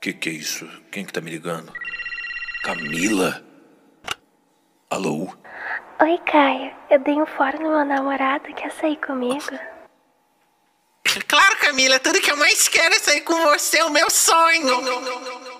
Que é isso? Quem que tá me ligando? Camila? Alô? Oi, Caio. Eu dei um fora no meu namorado. Quer sair comigo? Claro, Camila. Tudo que eu mais quero é sair com você. É o meu sonho.